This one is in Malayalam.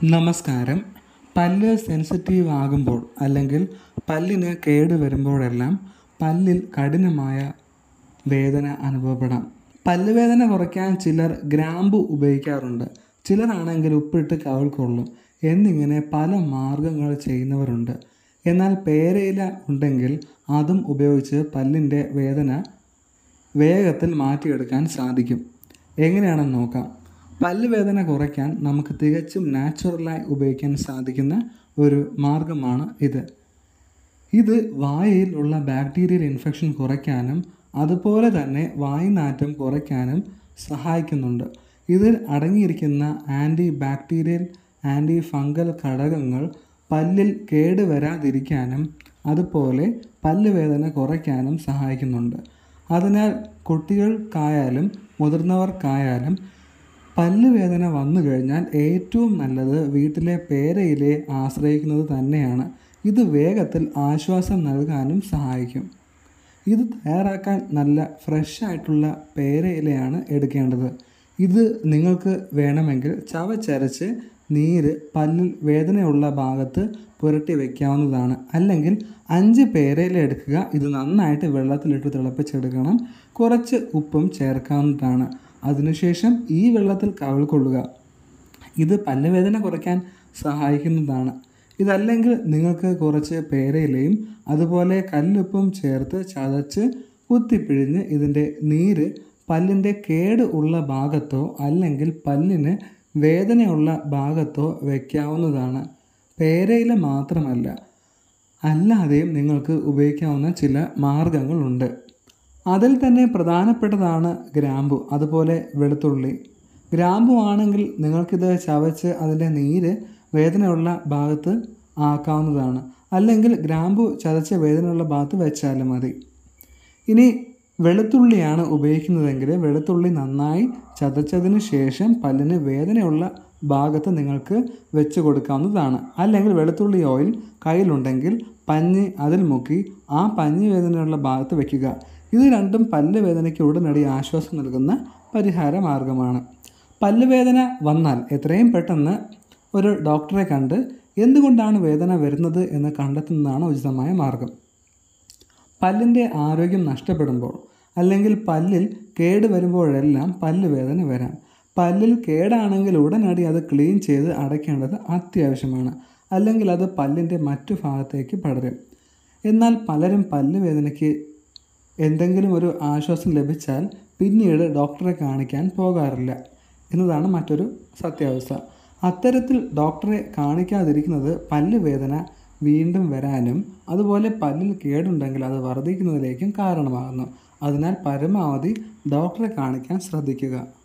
നമസ്കാരം. പല്ല് സെൻസിറ്റീവ് ആകുമ്പോൾ അല്ലെങ്കിൽ പല്ലിന് കേട് വരുമ്പോഴെല്ലാം പല്ലിൽ കഠിനമായ വേദന അനുഭവപ്പെടാം. പല്ലുവേദന കുറയ്ക്കാൻ ചിലർ ഗ്രാമ്പു ഉപയോഗിക്കാറുണ്ട്. ചിലരാണെങ്കിൽ ഉപ്പിട്ട് കവിൾക്കൊള്ളും എന്നിങ്ങനെ പല മാർഗങ്ങൾ ചെയ്യുന്നവരുണ്ട്. എന്നാൽ പേരയില ഉണ്ടെങ്കിൽ അതും ഉപയോഗിച്ച് പല്ലിൻ്റെ വേദന വേഗത്തിൽ മാറ്റിയെടുക്കാൻ സാധിക്കും. എങ്ങനെയാണെന്ന് നോക്കാം. പല്ലുവേദന കുറയ്ക്കാൻ നമുക്ക് തികച്ചും നാച്ചുറലായി ഉപയോഗിക്കാൻ സാധിക്കുന്ന ഒരു മാർഗമാണ് ഇത് വായിൽ ഉള്ള ബാക്ടീരിയൽ ഇൻഫെക്ഷൻ കുറയ്ക്കാനും അതുപോലെ തന്നെ വായ്നാറ്റം കുറയ്ക്കാനും സഹായിക്കുന്നുണ്ട്. ഇതിൽ അടങ്ങിയിരിക്കുന്ന ആൻറ്റി ബാക്ടീരിയൽ ആൻറ്റി ഫംഗൽ ഘടകങ്ങൾ പല്ലിൽ കേടുവരാതിരിക്കാനും അതുപോലെ പല്ലുവേദന കുറയ്ക്കാനും സഹായിക്കുന്നുണ്ട്. അതിനാൽ കുട്ടികൾക്കായാലും മുതിർന്നവർക്കായാലും പല്ലുവേദന വന്നു കഴിഞ്ഞാൽ ഏറ്റവും നല്ലത് വീട്ടിലെ പേരയിലയെ ആശ്രയിക്കുന്നത് തന്നെയാണ്. ഇത് വേഗത്തിൽ ആശ്വാസം നൽകാനും സഹായിക്കും. ഇത് തയ്യാറാക്കാൻ നല്ല ഫ്രഷ് ആയിട്ടുള്ള പേരയിലയാണ് എടുക്കേണ്ടത്. ഇത് നിങ്ങൾക്ക് വേണമെങ്കിൽ ചവച്ചരച്ച് നീര് പല്ലിൽ വേദനയുള്ള ഭാഗത്ത് പുരട്ടി വയ്ക്കാവുന്നതാണ്. അല്ലെങ്കിൽ 5 പേരയില എടുക്കുക. ഇത് നന്നായിട്ട് വെള്ളത്തിലിട്ട് തിളപ്പിച്ചെടുക്കണം. കുറച്ച് ഉപ്പും ചേർക്കാവുന്നതാണ്. അതിനുശേഷം ഈ വെള്ളത്തിൽ കവിൾക്കൊള്ളുക. ഇത് പല്ലുവേദന കുറയ്ക്കാൻ സഹായിക്കുന്നതാണ്. ഇതല്ലെങ്കിൽ നിങ്ങൾക്ക് കുറച്ച് പേരയിലയും അതുപോലെ കല്ലുപ്പും ചേർത്ത് ചതച്ച് കുത്തിപ്പിഴിഞ്ഞ് ഇതിൻ്റെ നീര് പല്ലിൻ്റെ കേട് ഉള്ള ഭാഗത്തോ അല്ലെങ്കിൽ പല്ലിന് വേദനയുള്ള ഭാഗത്തോ വയ്ക്കാവുന്നതാണ്. പേരയില മാത്രമല്ല, അല്ലാതെയും നിങ്ങൾക്ക് ഉപയോഗിക്കാവുന്ന ചില മാർഗങ്ങളുണ്ട്. അതിൽ തന്നെ പ്രധാനപ്പെട്ടതാണ് ഗ്രാമ്പു അതുപോലെ വെളുത്തുള്ളി. ഗ്രാമ്പു ആണെങ്കിൽ നിങ്ങൾക്കിത് ചവച്ച് അതിൻ്റെ നീര് വേദനയുള്ള ഭാഗത്ത് ആക്കാവുന്നതാണ്. അല്ലെങ്കിൽ ഗ്രാമ്പു ചതച്ച് വേദനയുള്ള ഭാഗത്ത് വെച്ചാലും മതി. ഇനി വെളുത്തുള്ളിയാണ് ഉപയോഗിക്കുന്നതെങ്കിൽ വെളുത്തുള്ളി നന്നായി ചതച്ചതിന് ശേഷം പല്ലിന് വേദനയുള്ള ഭാഗത്ത് നിങ്ങൾക്ക് വെച്ച് കൊടുക്കാവുന്നതാണ്. അല്ലെങ്കിൽ വെളുത്തുള്ളി ഓയിൽ കയ്യിലുണ്ടെങ്കിൽ പഞ്ഞി അതിൽ മുക്കി ആ പഞ്ഞി വേദനയുള്ള ഭാഗത്ത് വയ്ക്കുക. ഇത് രണ്ടും പല്ലുവേദനയ്ക്ക് ഉടനടി ആശ്വാസം നൽകുന്ന പരിഹാര മാർഗമാണ്. പല്ലുവേദന വന്നാൽ എത്രയും പെട്ടെന്ന് ഒരു ഡോക്ടറെ കണ്ട് എന്തുകൊണ്ടാണ് വേദന വരുന്നത് എന്ന് കണ്ടെത്തുന്നതാണ് ഉചിതമായ മാർഗം. പല്ലിൻ്റെ ആരോഗ്യം നഷ്ടപ്പെടുമ്പോൾ അല്ലെങ്കിൽ പല്ലിൽ കേട് വരുമ്പോഴെല്ലാം പല്ലുവേദന വരാം. പല്ലിൽ കേടാണെങ്കിൽ ഉടനടി അത് ക്ലീൻ ചെയ്ത് അടയ്ക്കേണ്ടത് അത്യാവശ്യമാണ്. അല്ലെങ്കിൽ അത് പല്ലിൻ്റെ മറ്റു ഭാഗത്തേക്ക് പടരും. എന്നാൽ പലരും പല്ലുവേദനയ്ക്ക് എന്തെങ്കിലും ഒരു ആശ്വാസം ലഭിച്ചാൽ പിന്നീട് ഡോക്ടറെ കാണിക്കാൻ പോകാറില്ല എന്നതാണ് മറ്റൊരു സത്യാവസ്ഥ. അത്തരത്തിൽ ഡോക്ടറെ കാണിക്കാതിരിക്കുന്നത് പല്ലുവേദന വീണ്ടും വരാനും അതുപോലെ പല്ലിൽ കേടുണ്ടെങ്കിൽ അത് വർദ്ധിക്കുന്നതിലേക്കും കാരണമാകുന്നു. അതിനാൽ പരമാവധി ഡോക്ടറെ കാണിക്കാൻ ശ്രദ്ധിക്കുക.